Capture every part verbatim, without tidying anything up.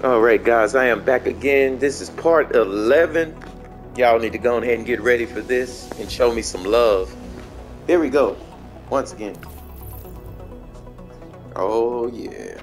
All right, guys, I am back again. This is part eleven. Y'all need to go ahead and get ready for this and show me some love. Here we go. Once again. Oh, yeah.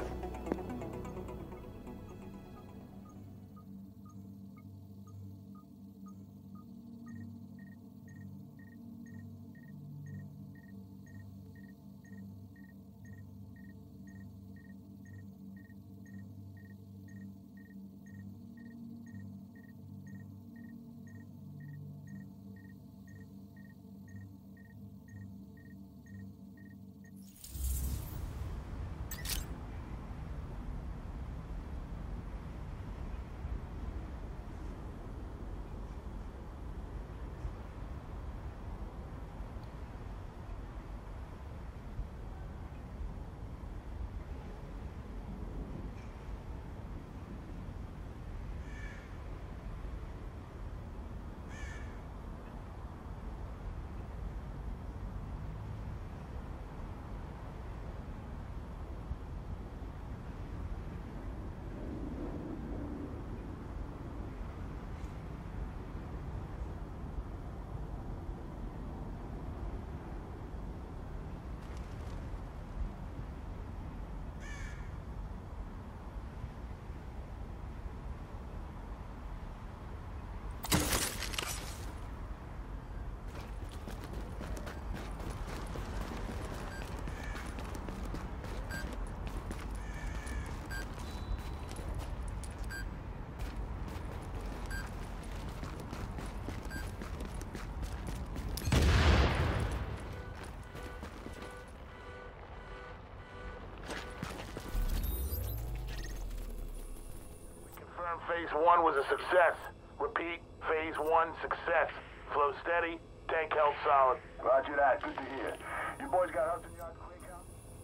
Phase one was a success. Repeat, phase one success. Flow steady, tank held solid. Roger that, good to hear. You boys got Hudson Yard clean out?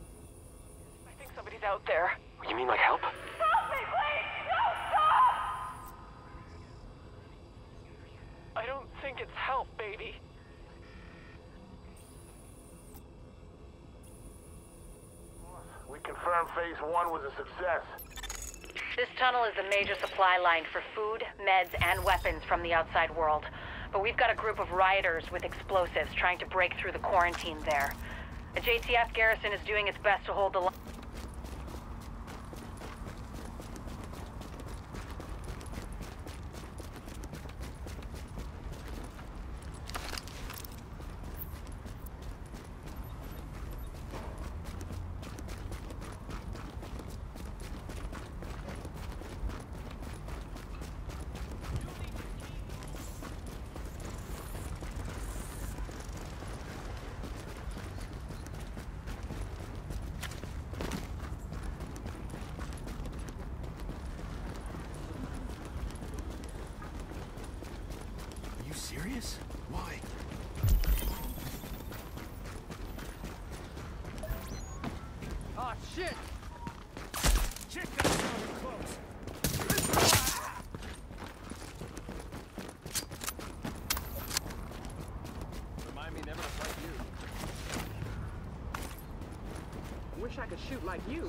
I think somebody's out there. You mean like help? Help me, please! No, stop! I don't think it's help, baby. We confirmed phase one was a success. This tunnel is a major supply line for food, meds, and weapons from the outside world. But we've got a group of rioters with explosives trying to break through the quarantine there. A J T F garrison is doing its best to hold the line. Serious? Why? Oh shit! Check that sounded close. Remind me never to fight you. Wish I could shoot like you.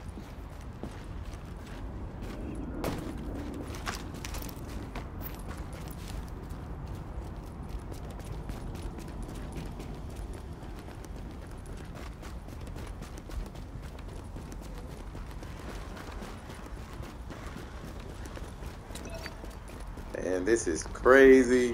And this is crazy.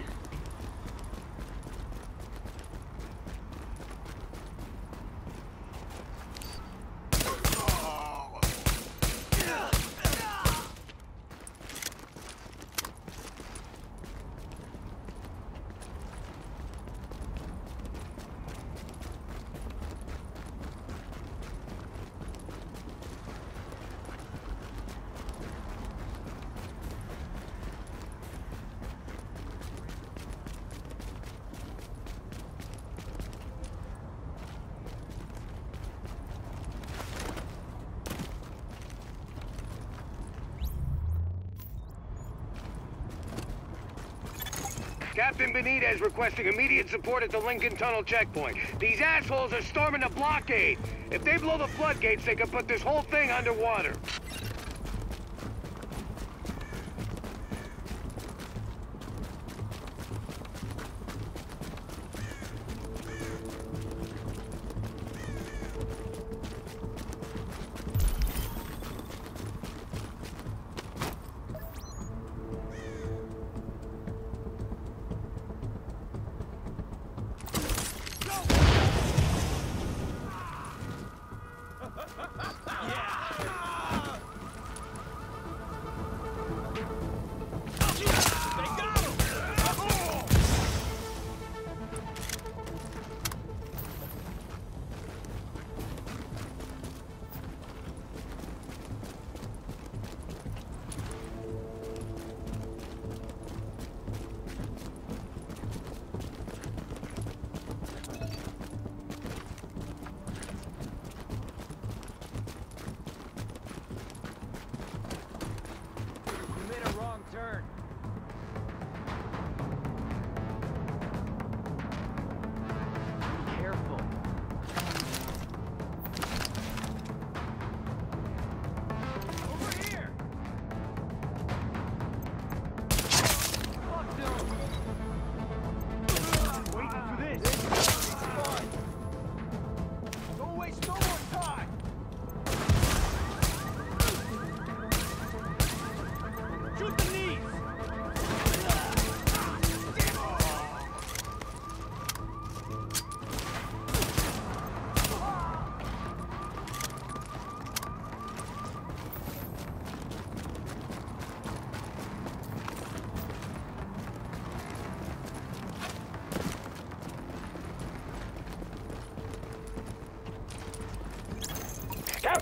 Captain Benitez requesting immediate support at the Lincoln Tunnel checkpoint. These assholes are storming the blockade. If they blow the floodgates, they can put this whole thing underwater.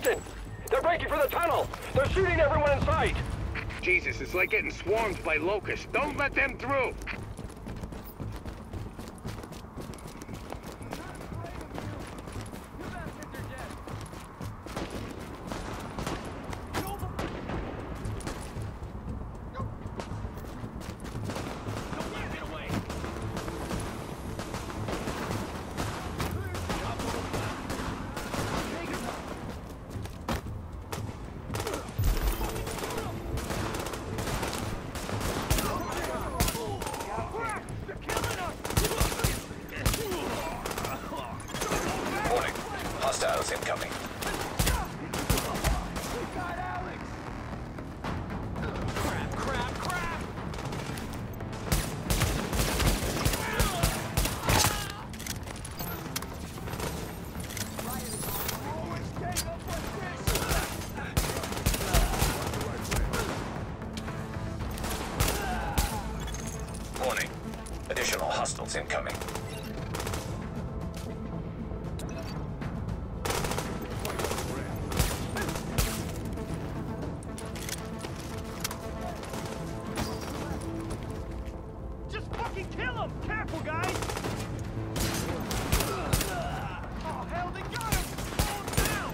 Captain! They're breaking for the tunnel! They're shooting everyone in sight! Jesus, it's like getting swarmed by locusts. Don't let them through! Hostiles incoming. Crap, crap, crap! Warning. Additional hostiles incoming. Just fucking kill him! Careful, guys! Oh, hell, they got him! Hold him down!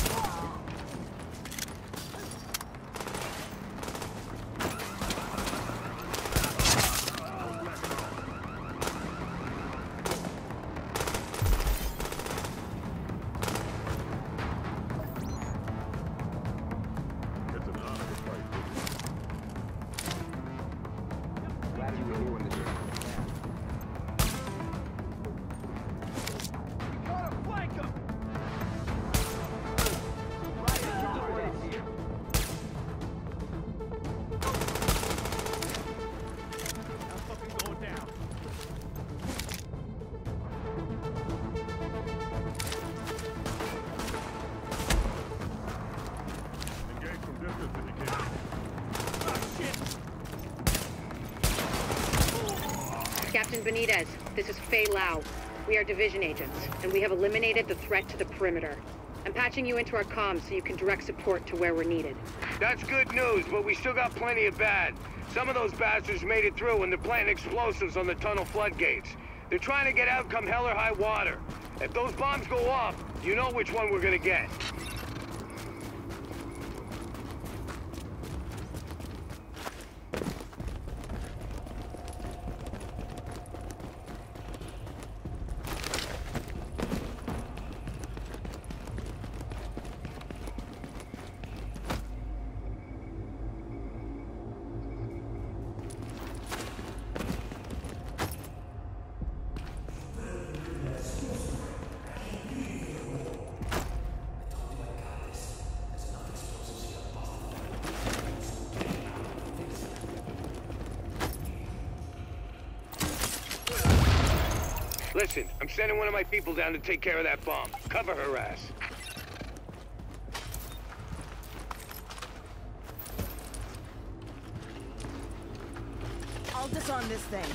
We gotta flank him! I'm fucking going down. Engage from distance if you can. Oh, shit! Captain Benitez, this is Fei Lau. We are division agents, and we have eliminated the threat to the perimeter. I'm patching you into our comms so you can direct support to where we're needed. That's good news, but we still got plenty of bad. Some of those bastards made it through and they're planting explosives on the tunnel floodgates. They're trying to get out come hell or high water. If those bombs go off, you know which one we're gonna get. Listen, I'm sending one of my people down to take care of that bomb. Cover her ass. I'll disarm this thing.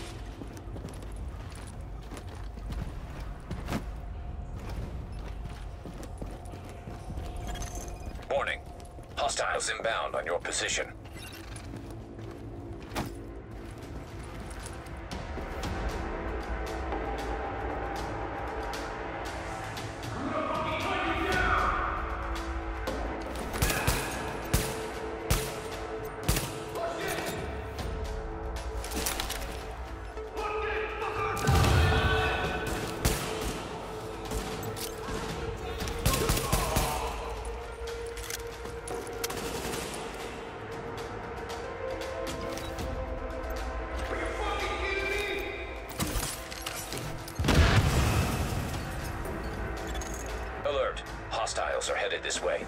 Warning. Hostiles inbound on your position. Alert. Hostiles are headed this way.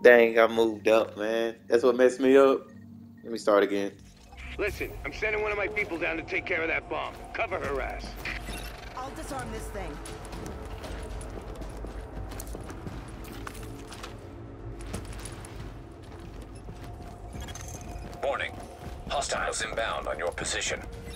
Dang, I moved up, man. That's what messed me up. Let me start again. Listen, I'm sending one of my people down to take care of that bomb. Cover her ass. I'll disarm this thing. Warning. Hostiles inbound on your position.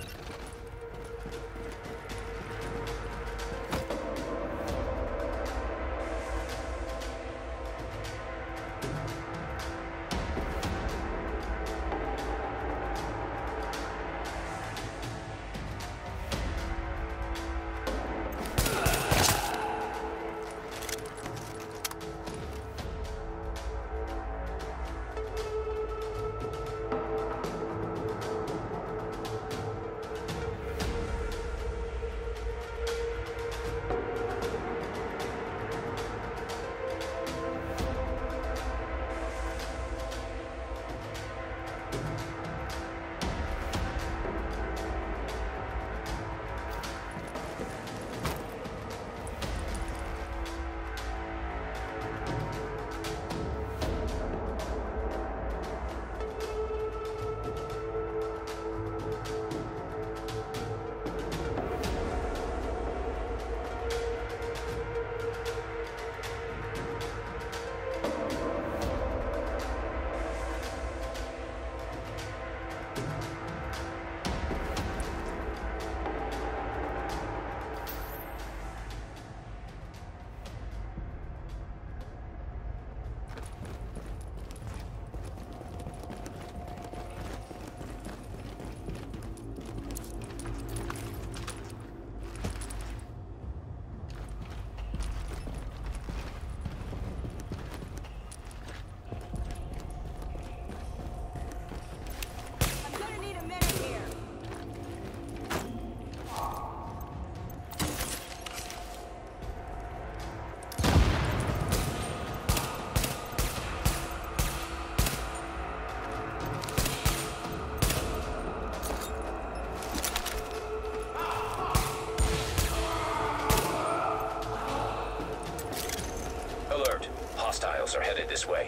Hostiles are headed this way.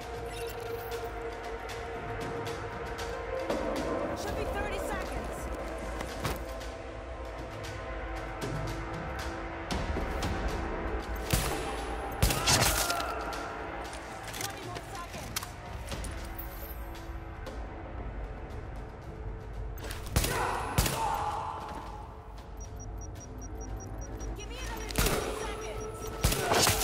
Should be thirty seconds. twenty more seconds. Give me another fifty seconds.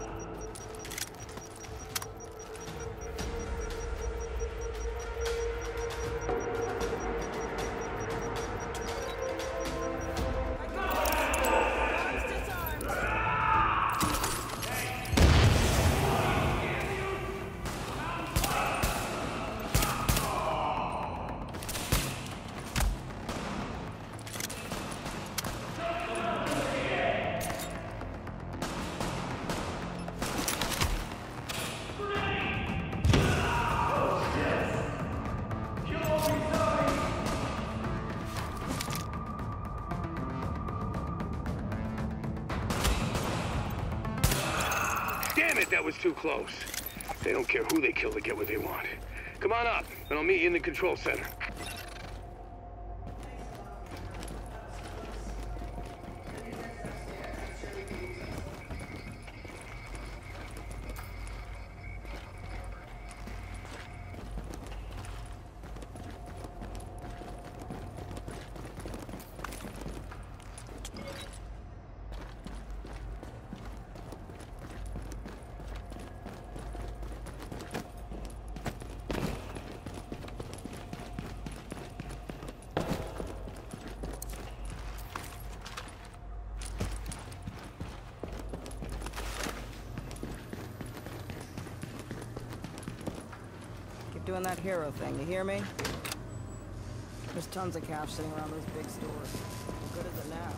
Damn it, that was too close. They don't care who they kill to get what they want. Come on up, and I'll meet you in the control center. Doing that hero thing, you hear me? There's tons of cash sitting around those big stores. How good is it now?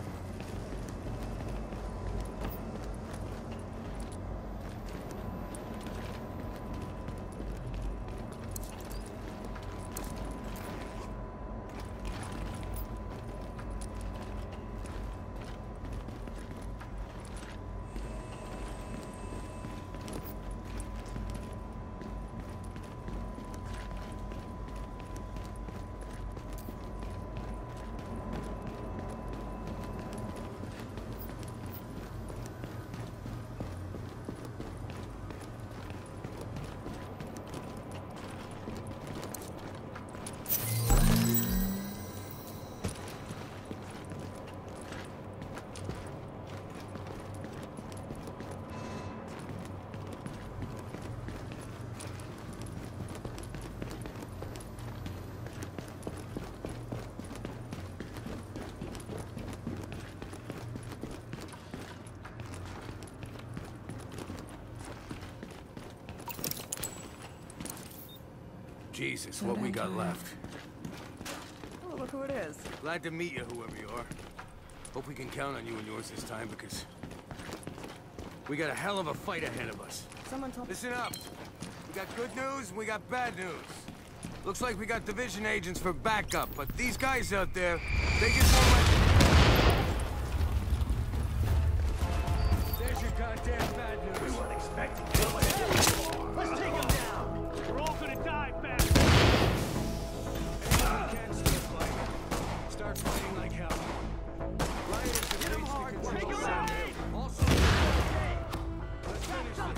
Jesus, what we got left. Oh, look who it is. Glad to meet you, whoever you are. Hope we can count on you and yours this time, because we got a hell of a fight ahead of us. Someone told me. Listen up. We got good news and we got bad news. Looks like we got division agents for backup, but these guys out there, they just won't let... There's your goddamn bad news. We weren't expecting you. Let's take him down! We're all gonna die fast! Anyone can still fight. Start fighting like hell. Rioters have Hit him reached hard! the Take control him zone. out! Also, let's finish this.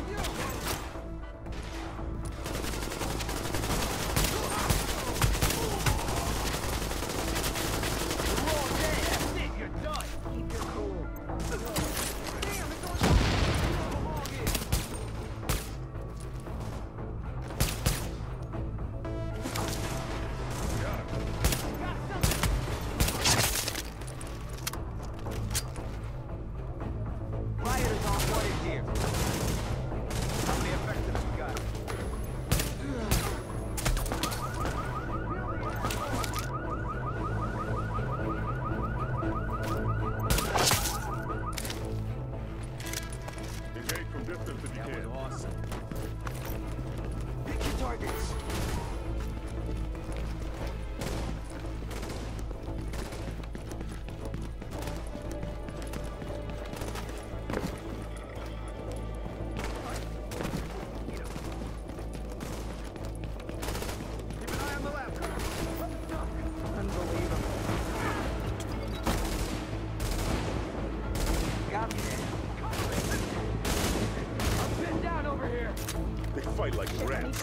Fight like rats.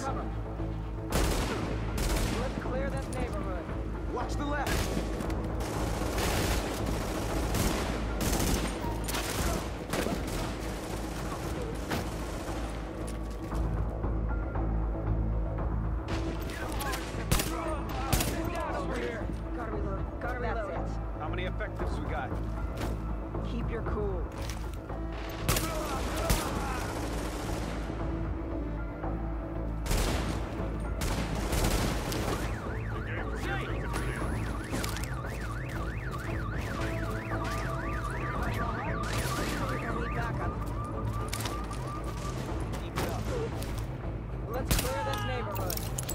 Let's clear that neighborhood. Watch the left! Over here. Gotta reload. Gotta reload. That's it. How many effectives we got? Keep your cool. Let's clear this neighborhood.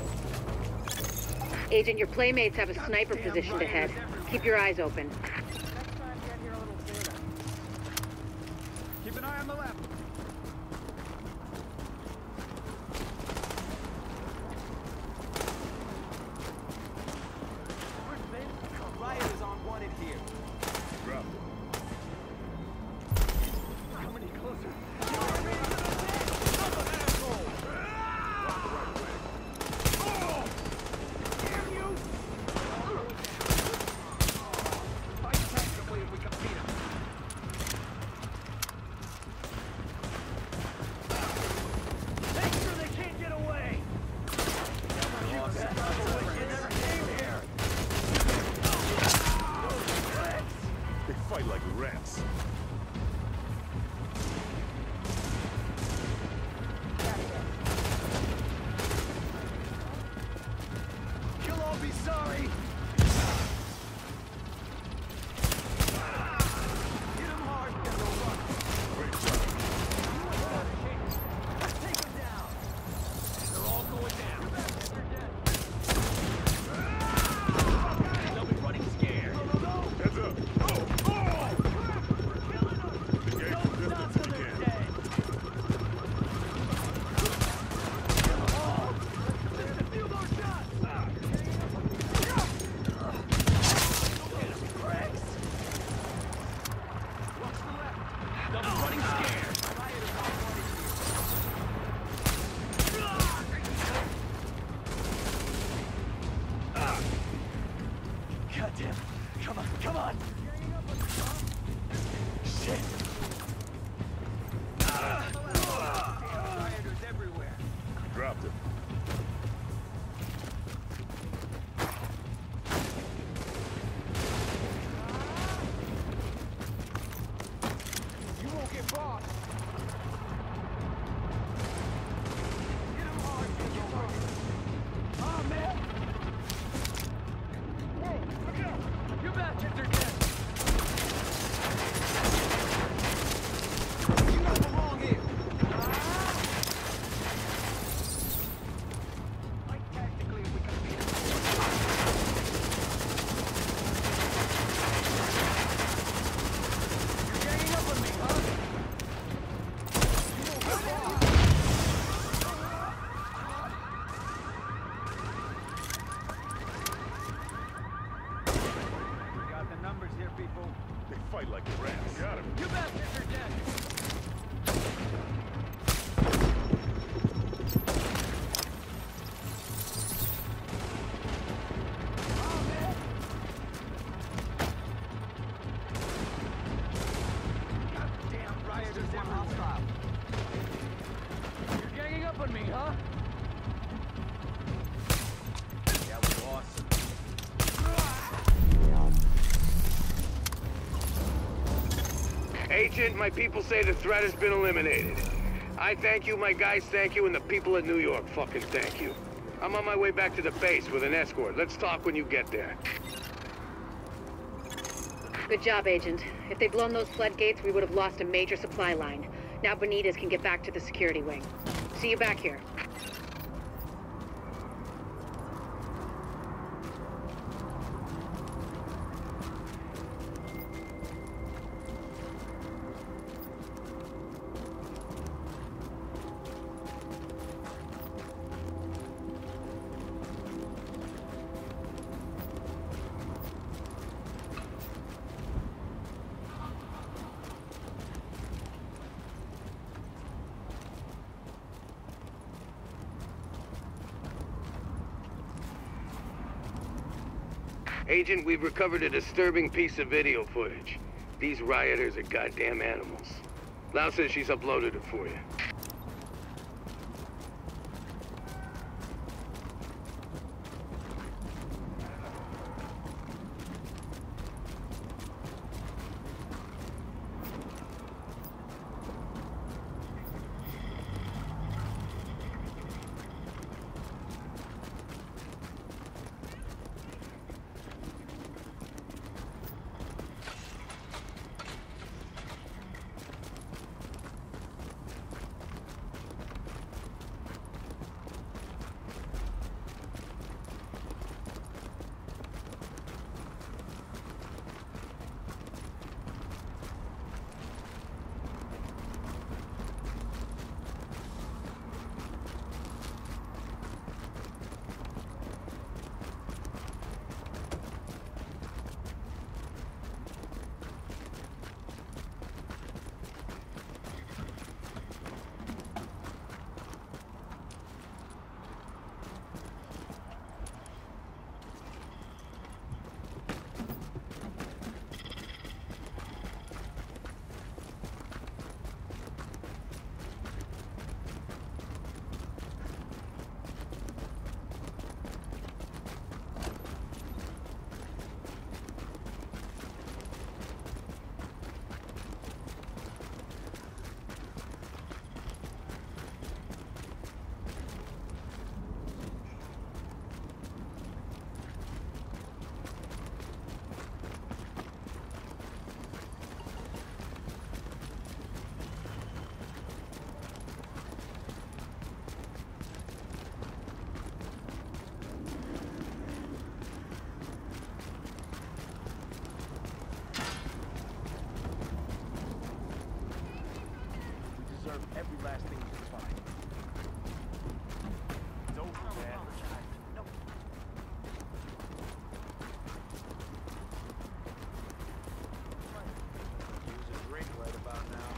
Agent, your playmates have a sniper positioned ahead. Keep your eyes open. Next time, get here a little sooner. Keep an eye on the left. Riot is on wanted here. Drop Coming in closer. Fight tactically if we can beat him. Make sure they can't get away. They fight like rats. You'll all be sorry. Hit him hard and they'll run. Great job. Let's take him down. They're all going down. They'll be running scared. Heads up. Oh! Oh! Engage from distance if you can. Few more shots. Watch the left. They'll be running scared. Goddamn. Come on, come on. Shit. Rioters everywhere. Dropped it. You won't get bossed. Hit him hard and get target. bastards are dead! You don't belong here! Like tactically, we can beat them. You're ganging up on me, huh? You don't have long. People. They fight like rats. Got him. You bastards are dead! Oh, man! Goddamn rioters and hostile. You're ganging up on me, huh? Yeah, we lost. Agent, my people say the threat has been eliminated. I thank you, my guys thank you, and the people of New York fucking thank you. I'm on my way back to the base with an escort. Let's talk when you get there. Good job, Agent. If they'd blown those floodgates, we would have lost a major supply line. Now Benitez can get back to the security wing. See you back here. Agent, we've recovered a disturbing piece of video footage. These rioters are goddamn animals. Lau says she's uploaded it for you. Every last thing you can find. It's over, man. No. Use a drink right about now.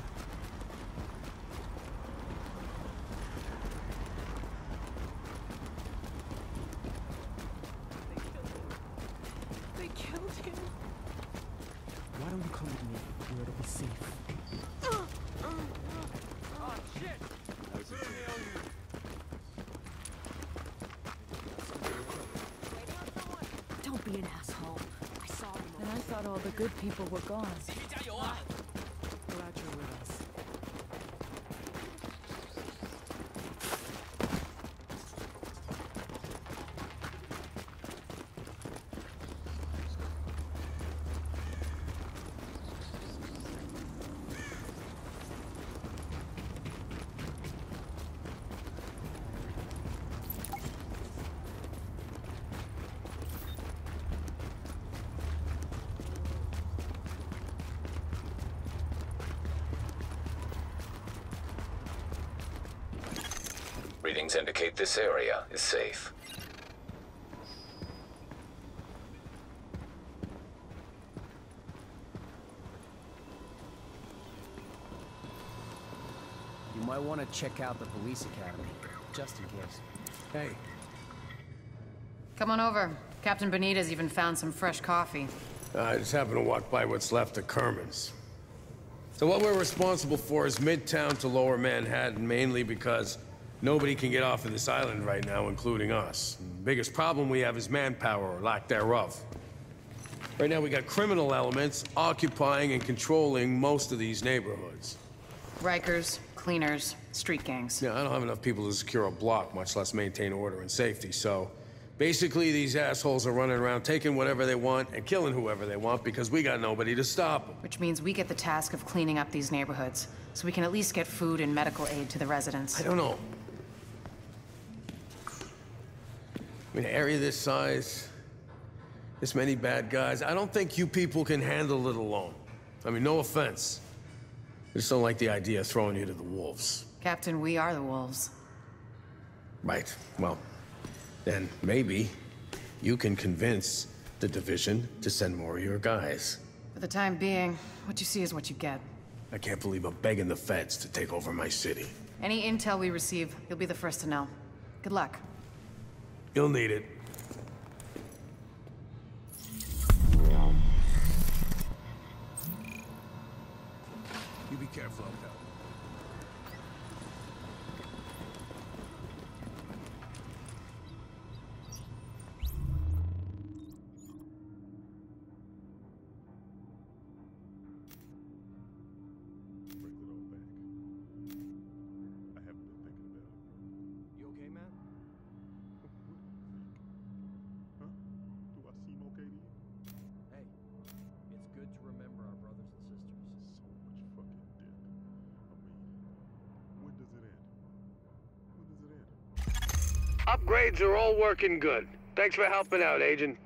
They killed him. Why don't you come with me where it'll be safe? Oh, shit! Don't be an asshole. I saw him. And I thought all the good people were gone. Glad you're with us. readings indicate this area is safe. You might want to check out the police academy, just in case. Hey. Come on over. Captain Benitez even found some fresh coffee. Uh, I just happened to walk by what's left of Kerman's. So what we're responsible for is Midtown to Lower Manhattan, mainly because nobody can get off of this island right now, including us. The biggest problem we have is manpower, or lack thereof. Right now we got criminal elements occupying and controlling most of these neighborhoods. Rikers, cleaners, street gangs. Yeah, I don't have enough people to secure a block, much less maintain order and safety, so... basically, these assholes are running around taking whatever they want and killing whoever they want because we got nobody to stop them. Which means we get the task of cleaning up these neighborhoods, so we can at least get food and medical aid to the residents. I don't know. I mean, an area this size, this many bad guys, I don't think you people can handle it alone. I mean, no offense. I just don't like the idea of throwing you to the wolves. Captain, we are the wolves. Right. Well, then maybe you can convince the division to send more of your guys. For the time being, what you see is what you get. I can't believe I'm begging the feds to take over my city. Any intel we receive, you'll be the first to know. Good luck. You'll need it. You be careful out there. Upgrades are all working good. Thanks for helping out, Agent.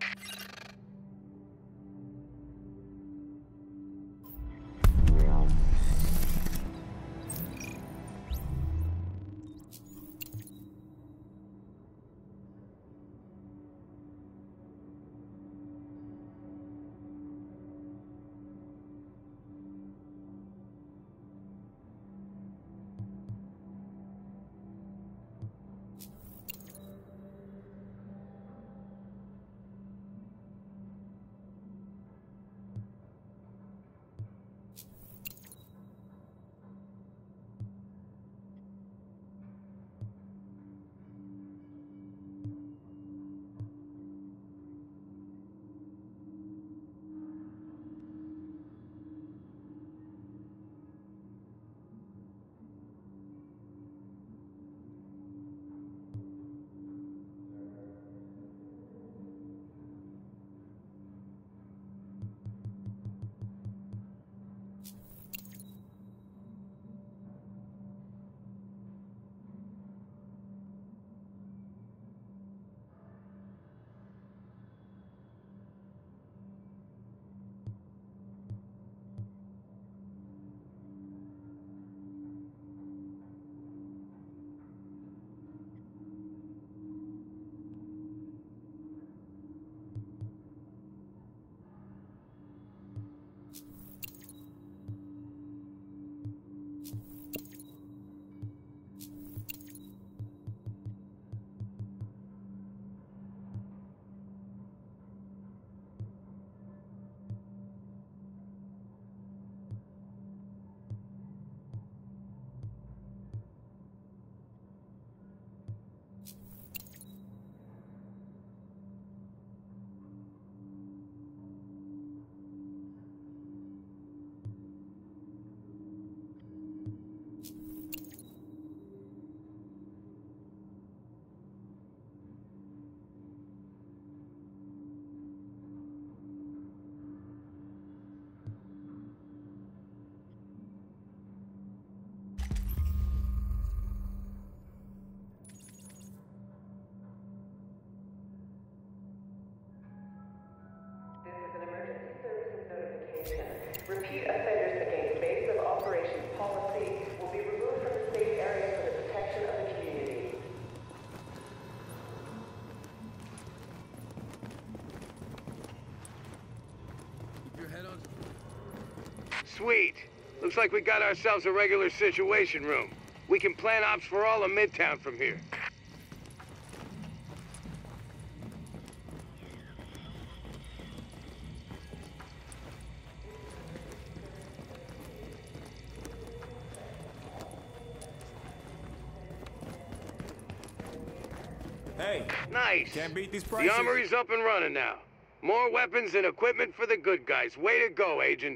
Repeat offenders against base of operations policy will be removed from the safe area for the protection of the community. Sweet. Looks like we got ourselves a regular situation room. We can plan ops for all of Midtown from here. Hey, nice. Can't beat these prices. The armory's up and running now. More weapons and equipment for the good guys. Way to go, Agent.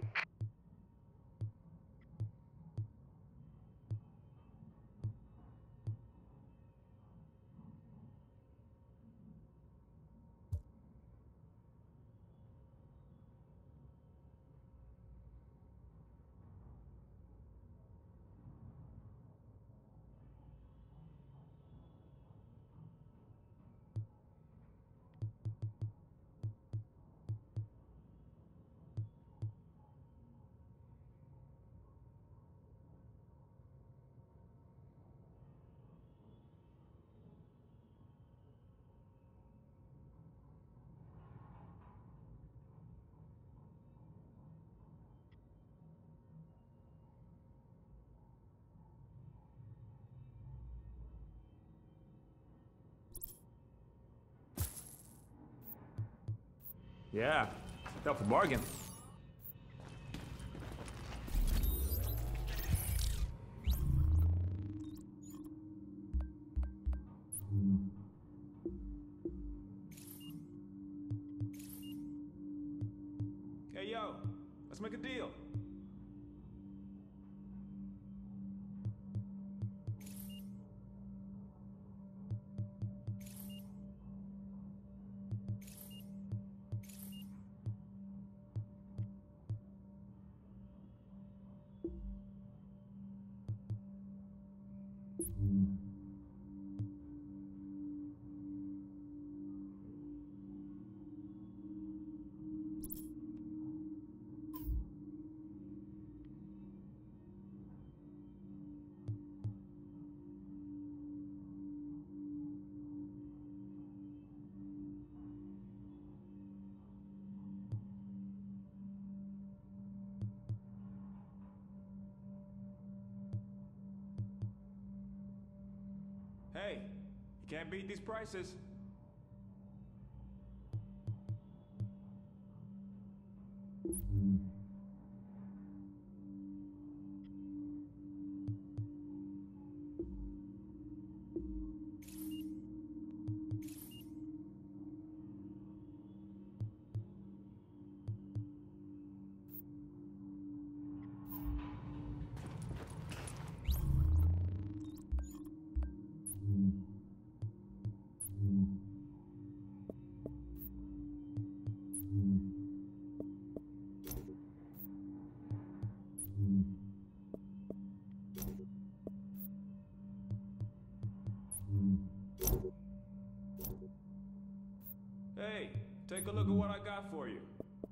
Yeah, tough bargain. Hey, yo, let's make a deal. Hey, you can't beat these prices. Hey, take a look at what I got for you.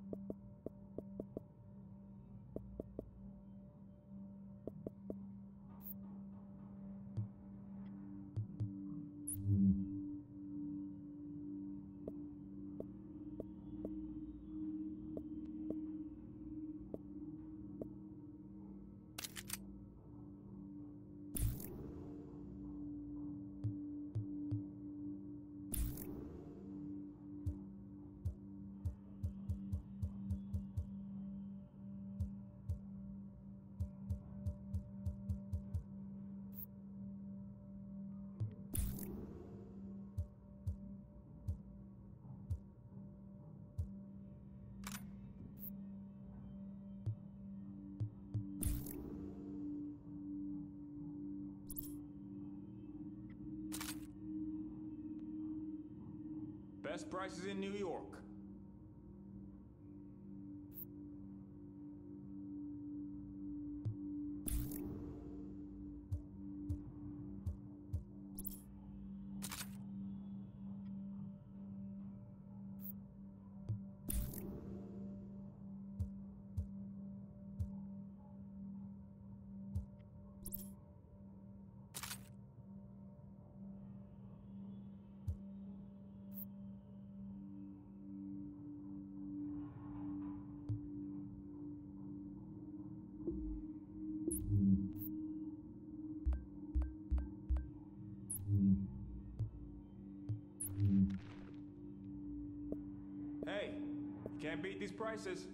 Best prices in New York. can't beat these prices.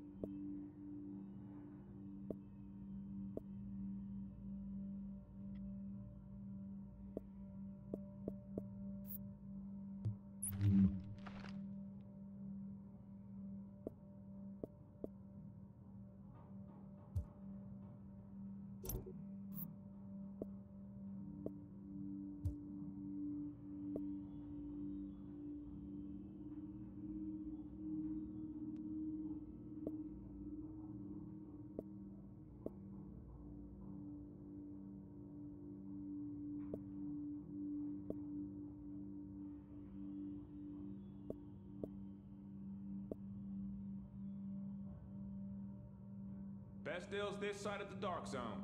Best deals this side of the dark zone.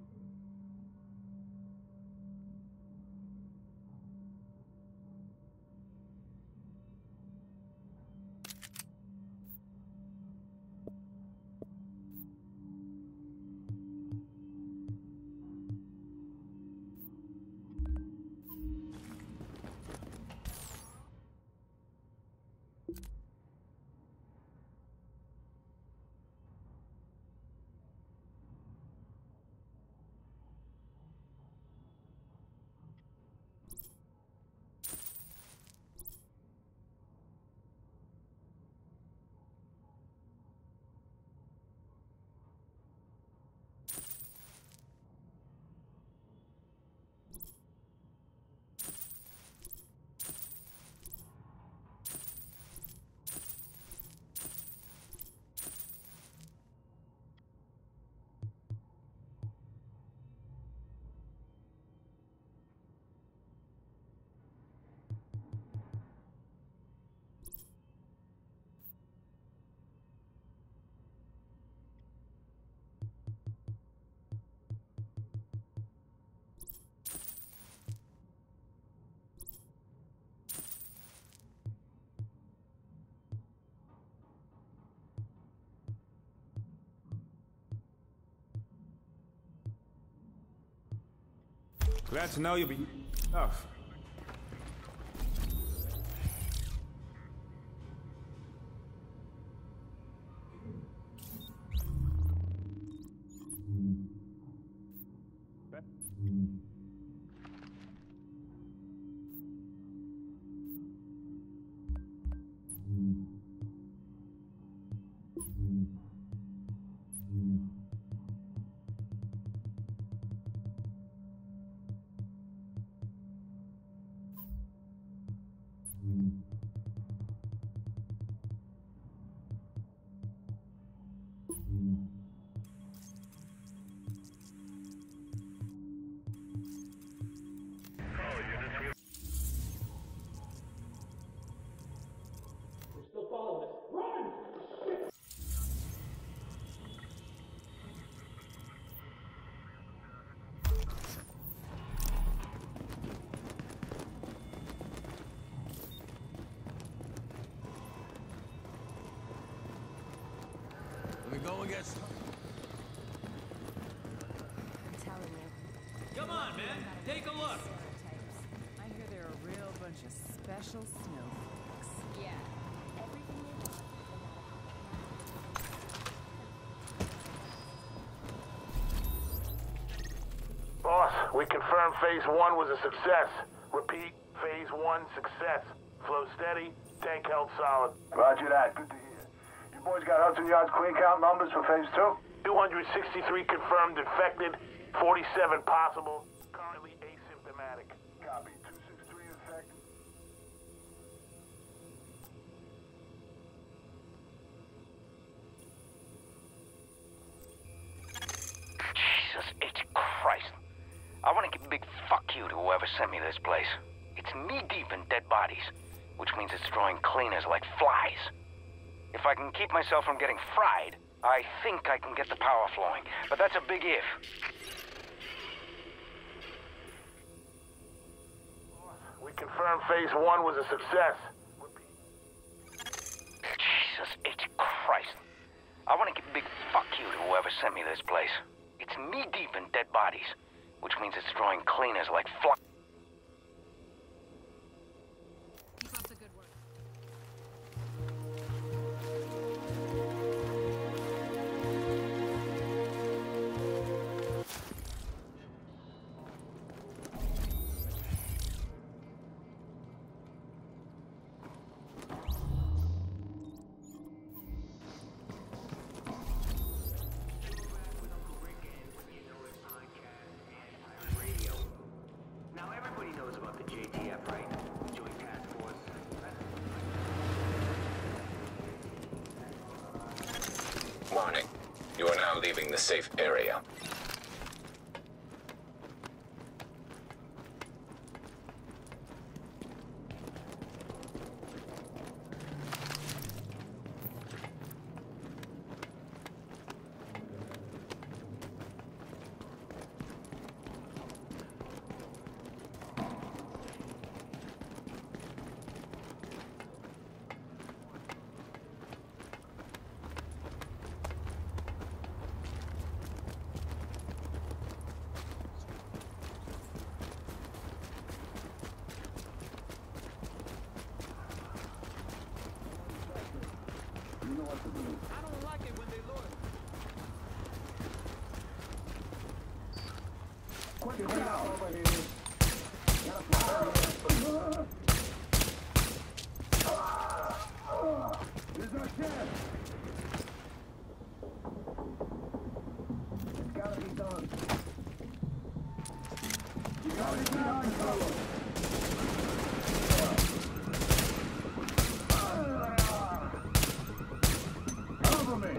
Glad to know you'll be tough. Go and get some. I'm telling you. Come on, man. Take a look. I hear they're a real bunch of special snowflakes. Yeah. Everything they want. Boss, we confirm phase one was a success. Repeat, phase one success. Flow steady, tank held solid. Roger that. Good to hear. You boys got Hudson Yards clean count numbers for phase two? two hundred sixty-three confirmed infected, forty-seven possible, currently asymptomatic. Copy. two sixty-three infected. Jesus H. Christ. I want to give a big fuck you to whoever sent me this place. It's knee-deep in dead bodies, which means it's drawing cleaners like flies. If I can keep myself from getting fried, I think I can get the power flowing, but that's a big if. We confirm phase one was a success. Jesus H. Christ. I want to give a big fuck you to whoever sent me this place. It's knee-deep in dead bodies, which means it's drawing cleaners like flies. Keep up the good work. Warning. You are now leaving the safe area. I don't like it when they look. Quick, get out over here. There's our chance. It's gotta be done. You gotta be behind cover. Cover me.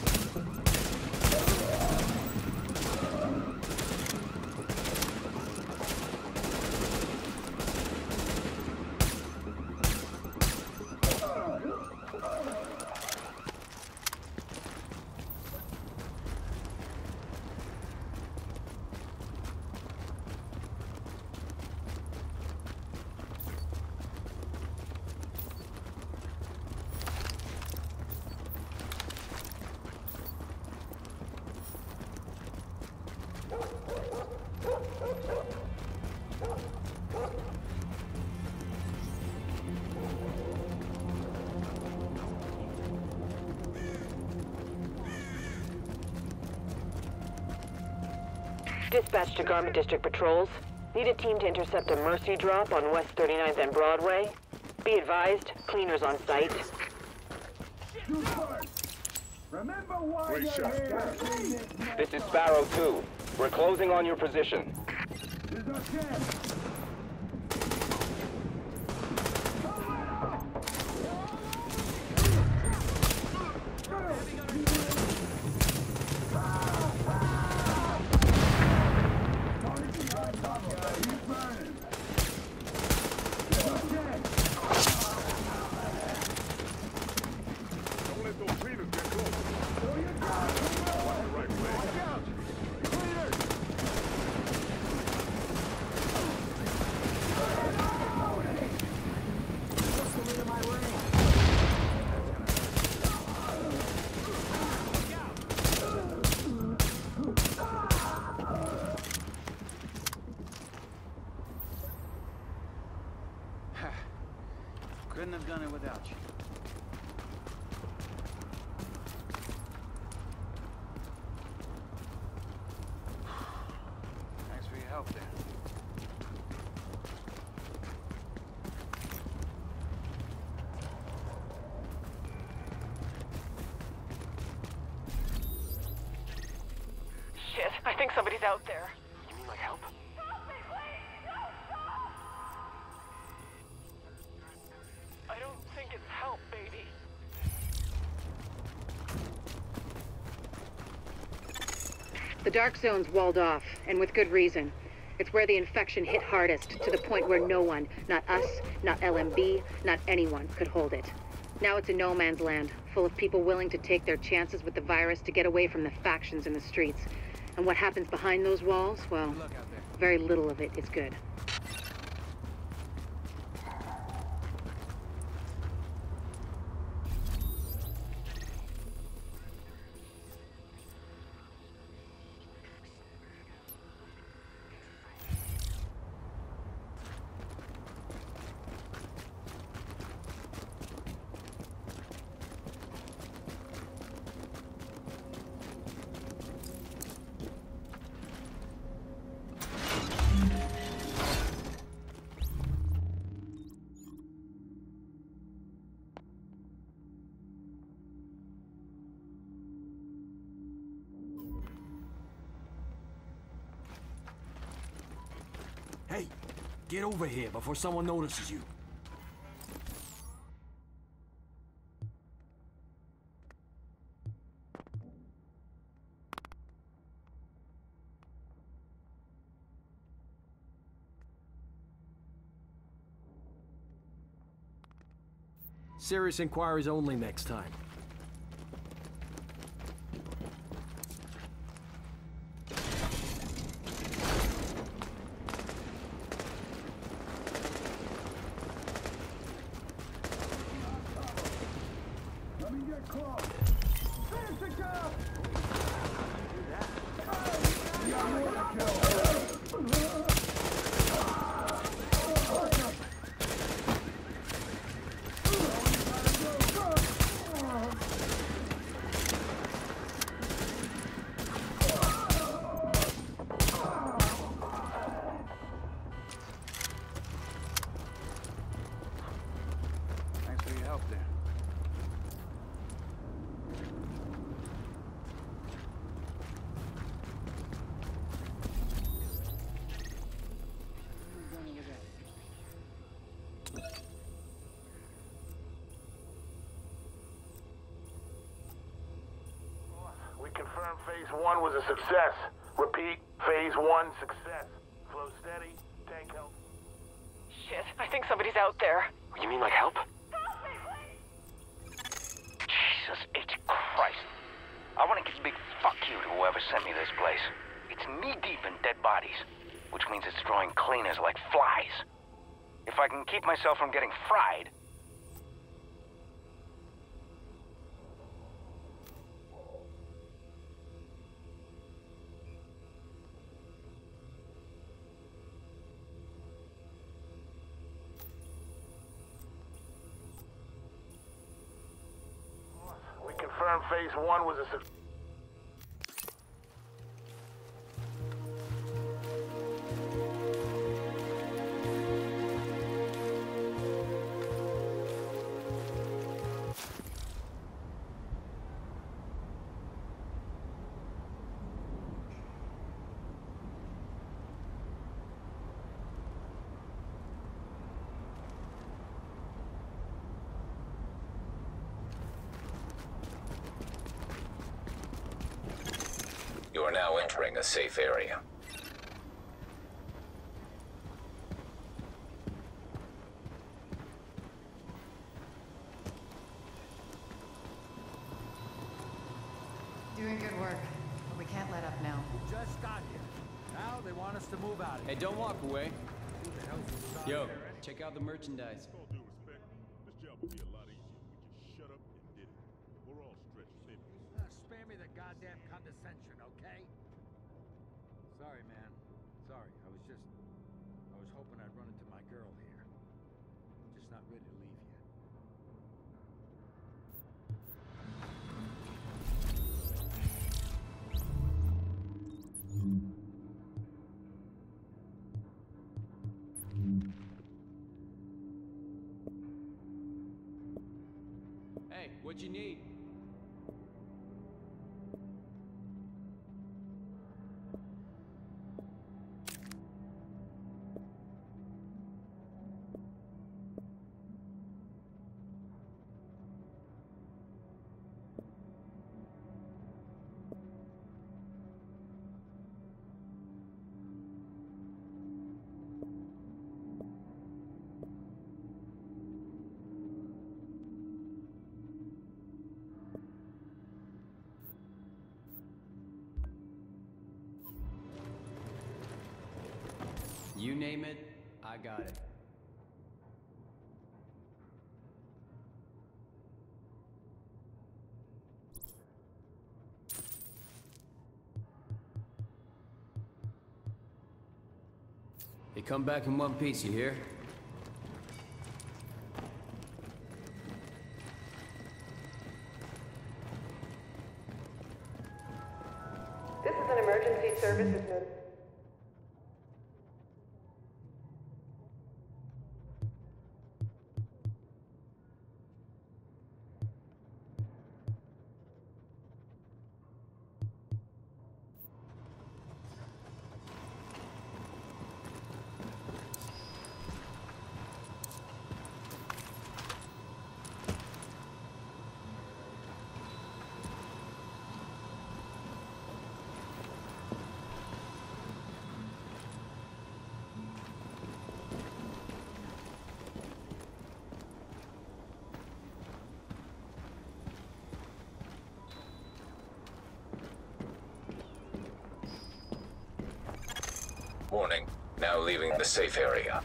Dispatch to Garment District Patrols. Need a team to intercept a Mercy drop on West thirty-ninth and Broadway. Be advised, cleaners on site. Shoot first. Remember why Great you're shot. here. This is Sparrow two. We're closing on your position. There's our chance. Couldn't have done it without you. Thanks for your help there. Shit, I think somebody's out there. You mean like help? I don't think it's help, baby. The dark zone's walled off, and with good reason. It's where the infection hit hardest, to the point where no one, not us, not L M B, not anyone, could hold it. Now it's a no man's land, full of people willing to take their chances with the virus to get away from the factions in the streets. And what happens behind those walls, well, very little of it is good. Hey, get over here before someone notices you. Serious inquiries only next time. Let me get close. Finish the job! You got more to kill. Thanks for your help there. We confirm phase one was a success. Repeat, phase one success. Flow steady, tank health. Shit, I think somebody's out there. You mean like help? Jesus H. Christ. I want to give a big fuck you to whoever sent me this place. It's knee-deep in dead bodies, which means it's drawing cleaners like flies. If I can keep myself from getting fried... We confirm phase one was a success. You are now entering a safe area. Doing good work, but we can't let up now. Just got here. Now they want us to move out of here. Hey, don't walk away. Who the hell's inside Yo, there? check out the merchandise. With all due respect, this job would be a lot easier if we just shut up and did it. We're all stretched thin. Uh, spare me the goddamn condescension, okay? Sorry, man. Sorry. I was just... I was hoping I'd run into my girl here. Just not ready to leave yet. Hey, what you need? You name it, I got it. Hey, come back in one piece, you hear? This is an emergency services notice. Warning, now leaving the safe area.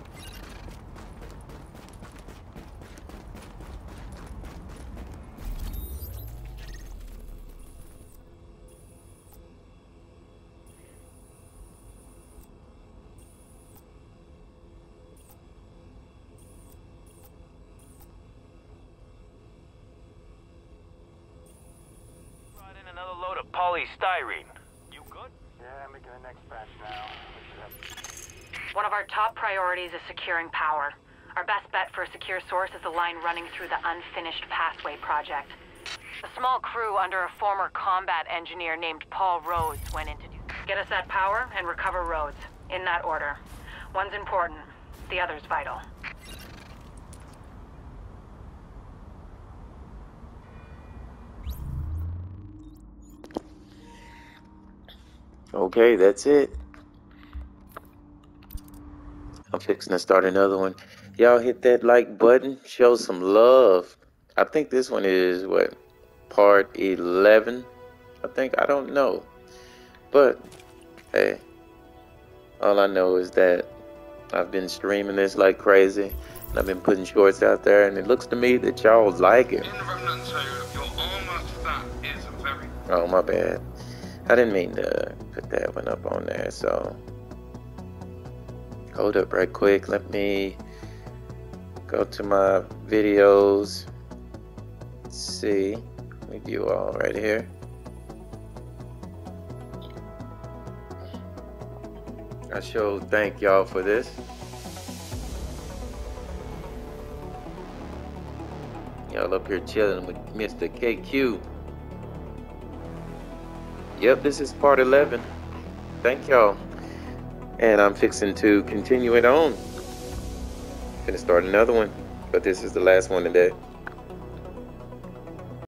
Brought in another load of polystyrene. You good? Yeah, I'm making the next batch now. We should have... One of our top priorities is securing power. Our best bet for a secure source is the line running through the unfinished Passway project. A small crew under a former combat engineer named Paul Rhodes went in to do get us that power and recover Rhodes. In that order. One's important, the other's vital. Okay, that's it. I'm fixing to start another one. Y'all hit that like button. Show some love. I think this one is, what, part eleven? I think. I don't know. But, hey. All I know is that I've been streaming this like crazy. And I've been putting shorts out there. And it looks to me that y'all like it. Oh, my bad. I didn't mean to put that one up on there, so... Hold up right quick. Let me go to my videos. Let's see. We view all right here. I sure thank y'all for this. Y'all up here chilling with Mister K Q. Yep, this is part eleven. Thank y'all. And I'm fixing to continue it on. Gonna start another one, but this is the last one today.